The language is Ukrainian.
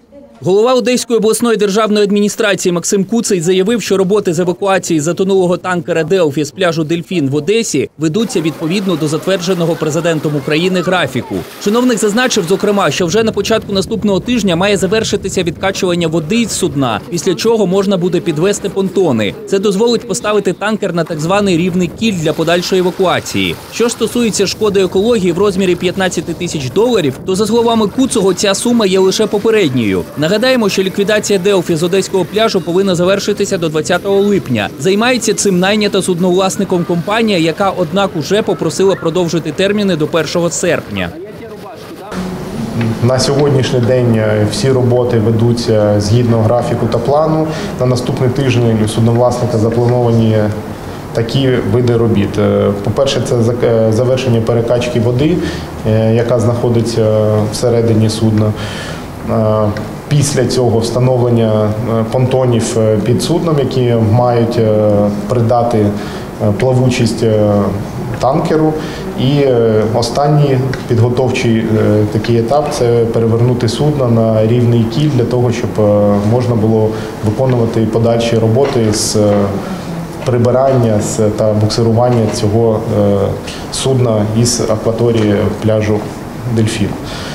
Голова Одеської обласної державної адміністрації Максим Куций заявив, що роботи з евакуації затонулого танкера «Делфі» з пляжу «Дельфін» в Одесі ведуться відповідно до затвердженого президентом України графіку. Чиновник зазначив, зокрема, що вже на початку наступного тижня має завершитися відкачування води з судна, після чого можна буде підвести понтони. Це дозволить поставити танкер на так званий рівний кіль для подальшої евакуації. Що ж стосується шкоди екології в розмірі $15 тисяч, то за словами Куцого ця сума є лише попередньою. Нагадаємо, що ліквідація «Делфі» з одеського пляжу повинна завершитися до 20 липня. Займається цим найнята судновласником компанія, яка, однак, уже попросила продовжити терміни до 1 серпня. На сьогоднішній день всі роботи ведуться згідно графіку та плану. На наступний тиждень у судновласника заплановані такі види робіт. По-перше, це завершення перекачки води, яка знаходиться всередині судна. Після цього встановлення понтонів під судном, які мають придати плавучість танкеру. І останній підготовчий такий етап – це перевернути судно на рівний кіль для того, щоб можна було виконувати подальші роботи з прибирання та буксирування цього судна із акваторії пляжу «Дельфін».